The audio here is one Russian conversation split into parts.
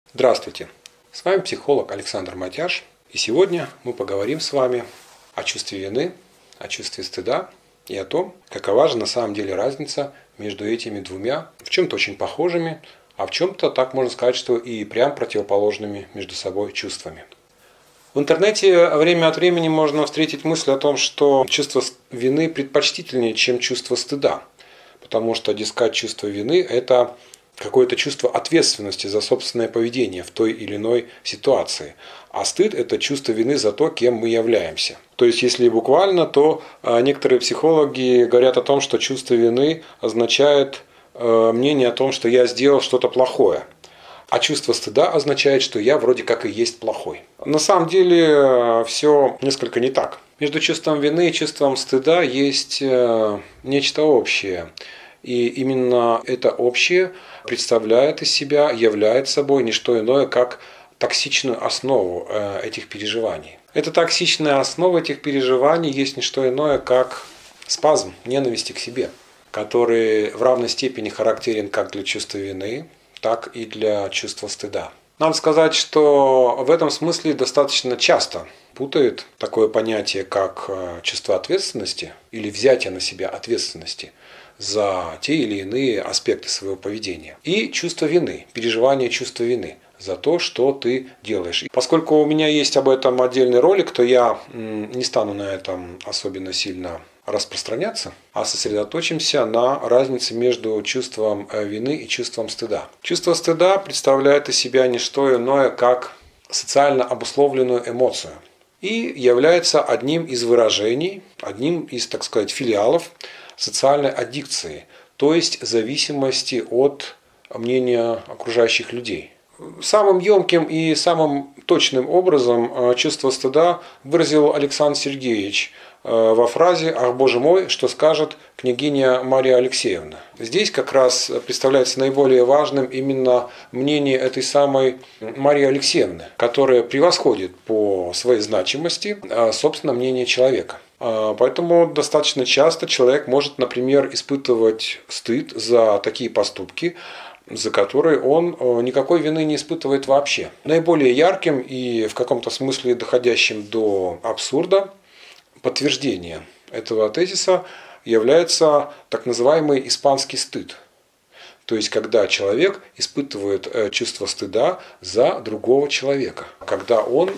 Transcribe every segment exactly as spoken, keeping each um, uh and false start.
Здравствуйте! С вами психолог Александр Матяш. И сегодня мы поговорим с вами о чувстве вины, о чувстве стыда и о том, какова же на самом деле разница между этими двумя, в чем-то очень похожими, а в чем-то, так можно сказать, что и прям противоположными между собой чувствами. В интернете время от времени можно встретить мысль о том, что чувство вины предпочтительнее, чем чувство стыда. Потому что, дескать, чувство вины – это какое-то чувство ответственности за собственное поведение в той или иной ситуации. А стыд – это чувство вины за то, кем мы являемся. То есть, если буквально, то некоторые психологи говорят о том, что чувство вины означает мнение о том, что я сделал что-то плохое. А чувство стыда означает, что я вроде как и есть плохой. На самом деле все несколько не так. Между чувством вины и чувством стыда есть нечто общее. И именно это общее представляет из себя, является собой не что иное, как токсичную основу этих переживаний. Эта токсичная основа этих переживаний есть не что иное, как спазм ненависти к себе, который в равной степени характерен как для чувства вины, так и для чувства стыда. Надо сказать, что в этом смысле достаточно часто путают такое понятие, как чувство ответственности или взятие на себя ответственности за те или иные аспекты своего поведения, и чувство вины, переживание чувства вины за то, что ты делаешь. И поскольку у меня есть об этом отдельный ролик, то я не стану на этом особенно сильно распространяться, а сосредоточимся на разнице между чувством вины и чувством стыда. Чувство стыда представляет из себя не что иное, как социально обусловленную эмоцию и является одним из выражений, одним из, так сказать, филиалов социальной аддикции, то есть зависимости от мнения окружающих людей. Самым емким и самым точным образом чувство стыда выразил Александр Сергеевич во фразе «Ах, Боже мой, что скажет княгиня Мария Алексеевна». Здесь как раз представляется наиболее важным именно мнение этой самой Марии Алексеевны, которая превосходит по своей значимости собственно мнение человека. Поэтому достаточно часто человек может, например, испытывать стыд за такие поступки, за которые он никакой вины не испытывает вообще. Наиболее ярким и в каком-то смысле доходящим до абсурда подтверждение этого тезиса является так называемый испанский стыд. То есть, когда человек испытывает чувство стыда за другого человека, когда он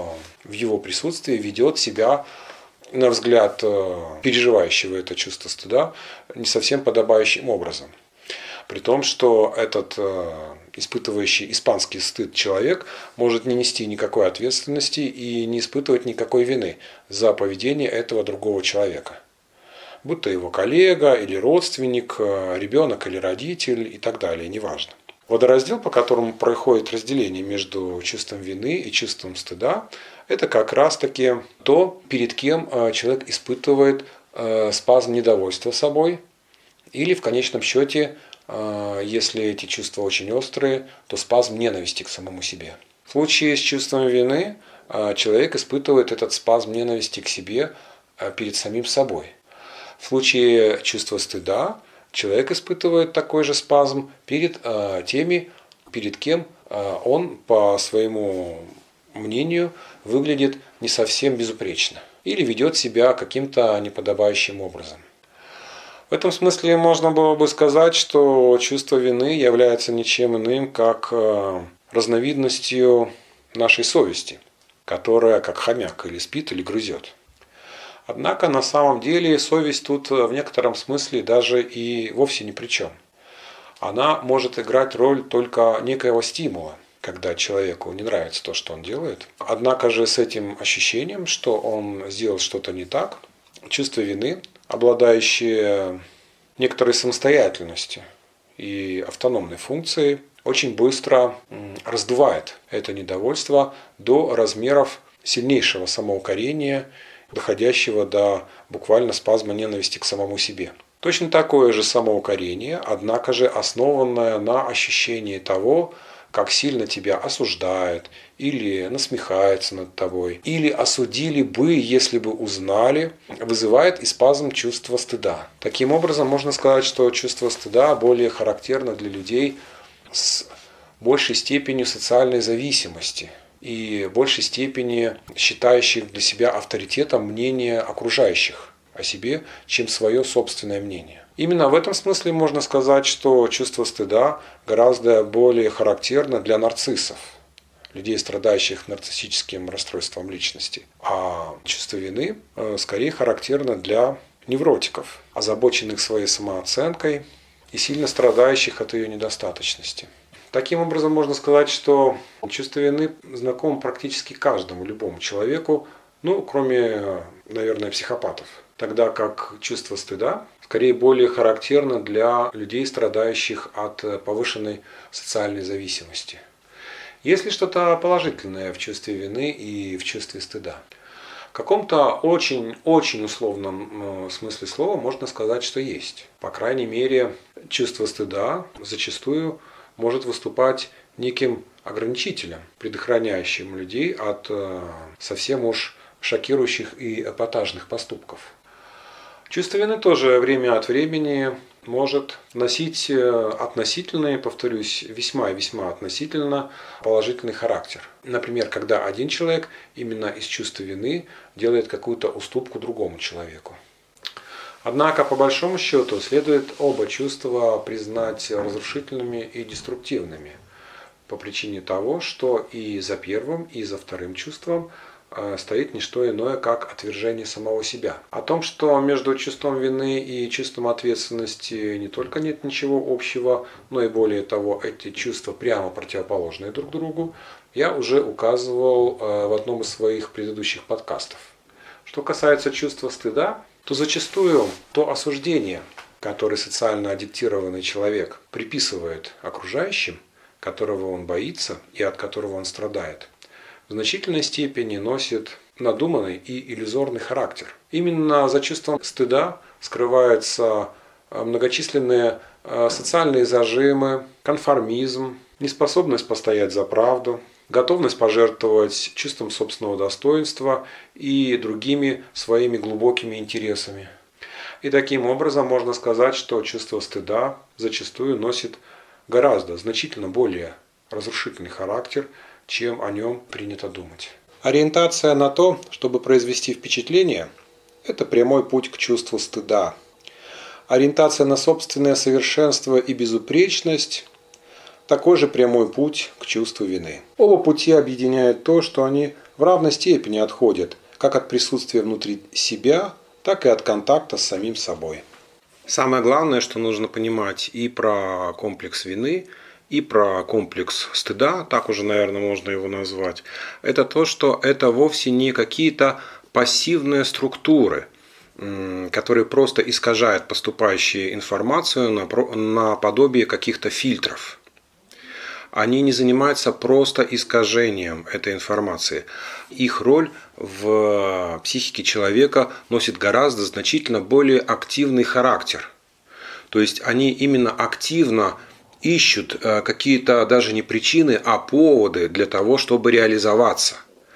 в его присутствии ведет себя, на взгляд переживающего это чувство стыда, не совсем подобающим образом. При том, что этот э, испытывающий испанский стыд человек может не нести никакой ответственности и не испытывать никакой вины за поведение этого другого человека. Будь то его коллега или родственник, ребенок или родитель и так далее, неважно. Водораздел, по которому происходит разделение между чувством вины и чувством стыда, это как раз-таки то, перед кем человек испытывает э, спазм недовольства собой или в конечном счете, если эти чувства очень острые, то спазм ненависти к самому себе. В случае с чувством вины человек испытывает этот спазм ненависти к себе перед самим собой. В случае чувства стыда человек испытывает такой же спазм перед теми, перед кем он, по своему мнению, выглядит не совсем безупречно или ведет себя каким-то неподобающим образом. В этом смысле можно было бы сказать, что чувство вины является ничем иным, как разновидностью нашей совести, которая как хомяк или спит, или грызет. Однако на самом деле совесть тут в некотором смысле даже и вовсе ни при чем. Она может играть роль только некоего стимула, когда человеку не нравится то, что он делает. Однако же с этим ощущением, что он сделал что-то не так, чувство вины, обладающие некоторой самостоятельностью и автономной функцией, очень быстро раздувает это недовольство до размеров сильнейшего самоукорения, доходящего до буквально спазма ненависти к самому себе. Точно такое же самоукорение, однако же основанное на ощущении того, как сильно тебя осуждают или насмехаются над тобой, или осудили бы, если бы узнали, вызывает и спазм чувства стыда. Таким образом, можно сказать, что чувство стыда более характерно для людей с большей степенью социальной зависимости и большей степени считающих для себя авторитетом мнение окружающих о себе, чем свое собственное мнение. Именно в этом смысле можно сказать, что чувство стыда гораздо более характерно для нарциссов, людей, страдающих нарциссическим расстройством личности, а чувство вины скорее характерно для невротиков, озабоченных своей самооценкой и сильно страдающих от ее недостаточности. Таким образом, можно сказать, что чувство вины знакомо практически каждому, любому человеку, ну, кроме, наверное, психопатов. Тогда как чувство стыда скорее более характерно для людей, страдающих от повышенной социальной зависимости. Есть ли что-то положительное в чувстве вины и в чувстве стыда? В каком-то очень-очень условном смысле слова можно сказать, что есть. По крайней мере, чувство стыда зачастую может выступать неким ограничителем, предохраняющим людей от совсем уж шокирующих и эпатажных поступков. Чувство вины тоже время от времени может носить относительный, повторюсь, весьма и весьма относительно положительный характер. Например, когда один человек именно из чувства вины делает какую-то уступку другому человеку. Однако, по большому счету, следует оба чувства признать разрушительными и деструктивными по причине того, что и за первым, и за вторым чувством стоит не что иное, как отвержение самого себя. О том, что между чувством вины и чувством ответственности не только нет ничего общего, но и более того, эти чувства прямо противоположны друг другу, я уже указывал в одном из своих предыдущих подкастов. Что касается чувства стыда, то зачастую то осуждение, которое социально аддиктированный человек приписывает окружающим, которого он боится и от которого он страдает, в значительной степени носит надуманный и иллюзорный характер. Именно за чувством стыда скрываются многочисленные социальные зажимы, конформизм, неспособность постоять за правду, готовность пожертвовать чувством собственного достоинства и другими своими глубокими интересами. И таким образом можно сказать, что чувство стыда зачастую носит гораздо, значительно более разрушительный характер, чем о нем принято думать. Ориентация на то, чтобы произвести впечатление, это прямой путь к чувству стыда. Ориентация на собственное совершенство и безупречность – такой же прямой путь к чувству вины. Оба пути объединяет то, что они в равной степени отходят как от присутствия внутри себя, так и от контакта с самим собой. Самое главное, что нужно понимать и про комплекс вины, и про комплекс стыда, так уже, наверное, можно его назвать, это то, что это вовсе не какие-то пассивные структуры, которые просто искажают поступающую информацию наподобие каких-то фильтров. Они не занимаются просто искажением этой информации. Их роль в психике человека носит гораздо значительно более активный характер. То есть они именно активно ищут какие-то даже не причины, а поводы для того, чтобы реализоваться.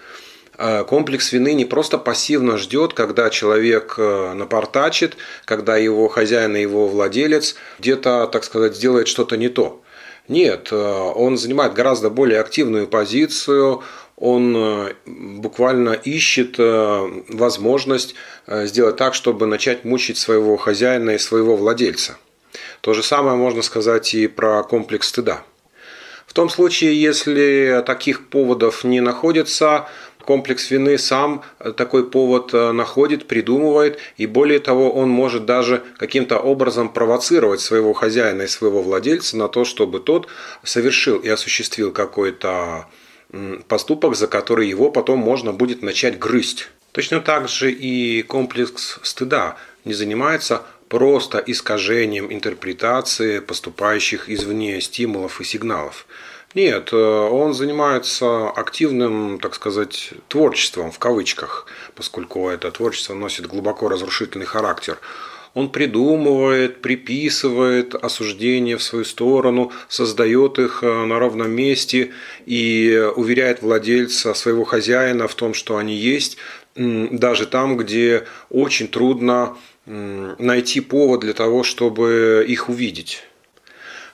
Комплекс вины не просто пассивно ждет, когда человек напортачит, когда его хозяин и его владелец где-то, так сказать, сделает что-то не то. Нет, он занимает гораздо более активную позицию, он буквально ищет возможность сделать так, чтобы начать мучить своего хозяина и своего владельца. То же самое можно сказать и про комплекс стыда. В том случае, если таких поводов не находится, комплекс вины сам такой повод находит, придумывает, и более того, он может даже каким-то образом провоцировать своего хозяина и своего владельца на то, чтобы тот совершил и осуществил какой-то поступок, за который его потом можно будет начать грызть. Точно так же и комплекс стыда не занимается просто искажением интерпретации поступающих извне стимулов и сигналов. Нет, он занимается активным, так сказать, творчеством в кавычках, поскольку это творчество носит глубоко разрушительный характер. Он придумывает, приписывает осуждения в свою сторону, создает их на ровном месте и уверяет владельца, своего хозяина в том, что они есть, даже там, где очень трудно найти повод для того, чтобы их увидеть.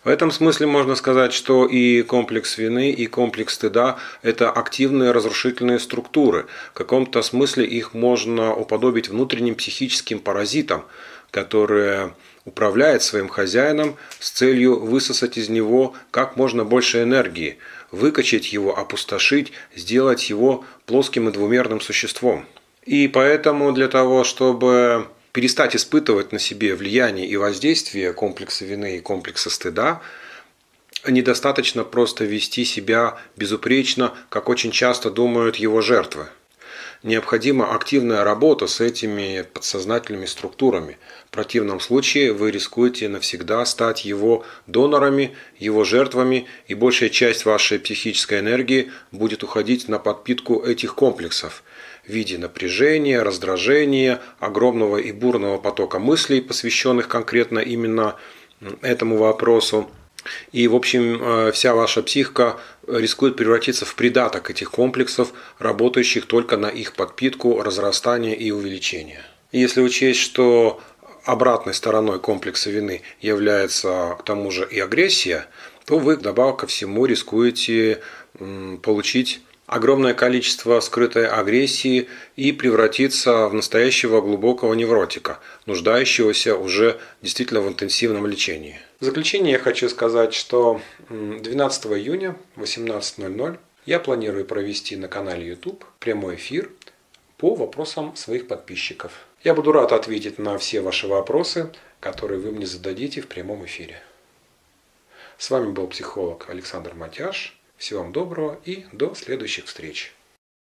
В этом смысле можно сказать, что и комплекс вины, и комплекс стыда – это активные разрушительные структуры. В каком-то смысле их можно уподобить внутренним психическим паразитам, которые управляют своим хозяином с целью высосать из него как можно больше энергии, выкачать его, опустошить, сделать его плоским и двумерным существом. И поэтому для того, чтобы перестать испытывать на себе влияние и воздействие комплекса вины и комплекса стыда, недостаточно просто вести себя безупречно, как очень часто думают его жертвы. Необходима активная работа с этими подсознательными структурами. В противном случае вы рискуете навсегда стать его донорами, его жертвами, и большая часть вашей психической энергии будет уходить на подпитку этих комплексов в виде напряжения, раздражения, огромного и бурного потока мыслей, посвященных конкретно именно этому вопросу. И, в общем, вся ваша психика рискует превратиться в придаток этих комплексов, работающих только на их подпитку, разрастание и увеличение. И если учесть, что обратной стороной комплекса вины является к тому же и агрессия, то вы, вдобавок ко всему, рискуете получить огромное количество скрытой агрессии и превратиться в настоящего глубокого невротика, нуждающегося уже действительно в интенсивном лечении. В заключение я хочу сказать, что двенадцатого июня в восемнадцать ноль ноль я планирую провести на канале YouTube прямой эфир по вопросам своих подписчиков. Я буду рад ответить на все ваши вопросы, которые вы мне зададите в прямом эфире. С вами был психолог Александр Матяш. Всего вам доброго и до следующих встреч.